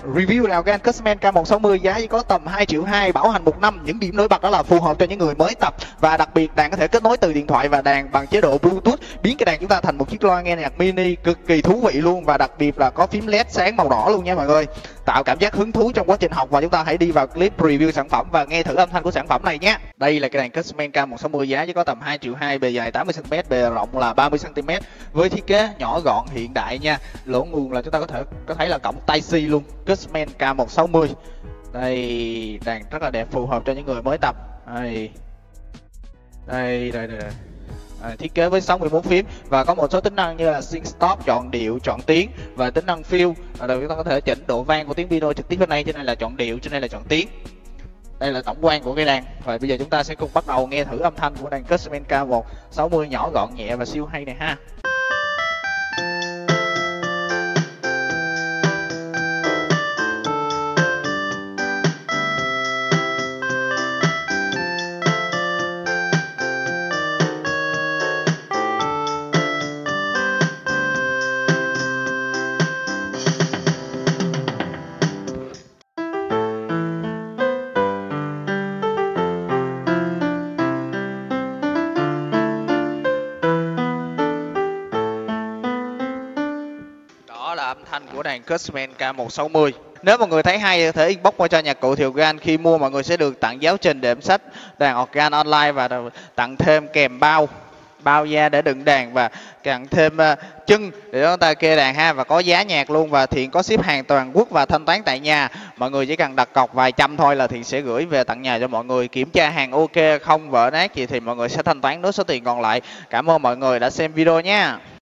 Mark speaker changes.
Speaker 1: review nào cái Cusman K160 giá chỉ có tầm 2,2 triệu, bảo hành 1 năm. Những điểm nổi bật đó là phù hợp cho những người mới tập, và đặc biệt đàn có thể kết nối từ điện thoại và đàn bằng chế độ Bluetooth, biến cái đàn chúng ta thành một chiếc loa nghe nhạc mini cực kỳ thú vị luôn, và đặc biệt là có phím LED sáng màu đỏ luôn nha mọi người, tạo cảm giác hứng thú trong quá trình học. Và chúng ta hãy đi vào clip review sản phẩm và nghe thử âm thanh của sản phẩm này nhé. Đây là cái đàn Cusman K160 giá chỉ có tầm 2,2 triệu, bề dài 80 cm, bề rộng là 30 cm, với thiết kế nhỏ gọn hiện đại nha. Lỗ nguồn là chúng ta có thấy là cổng Type-C luôn. Cusman K160 đây, đàn rất là đẹp, phù hợp cho những người mới tập. Đây. Thiết kế với 64 phím và có một số tính năng như là sync stop, chọn điệu, chọn tiếng và tính năng fill. Rồi chúng ta có thể chỉnh độ vang của tiếng piano trực tiếp bên đây, trên này là chọn điệu, trên đây là chọn tiếng. Đây là tổng quan của cái đàn. Và bây giờ chúng ta sẽ cùng bắt đầu nghe thử âm thanh của đàn Cusman K160 nhỏ gọn nhẹ và siêu hay này ha. Đó là âm thanh của đàn Cusman K160. Nếu mọi người thấy hay có thể inbox qua cho nhạc cụ thì Organ. Khi mua mọi người sẽ được tặng giáo trình đệm sách đàn Organ online và tặng thêm kèm bao da để đựng đàn và tặng thêm chân để chúng ta kê đàn ha, và có giá nhạc luôn, và Thiện có ship hàng toàn quốc và thanh toán tại nhà. Mọi người chỉ cần đặt cọc vài trăm thôi là Thiện sẽ gửi về tận nhà cho mọi người. Kiểm tra hàng ok, không vỡ nát gì thì mọi người sẽ thanh toán nốt số tiền còn lại. Cảm ơn mọi người đã xem video nha.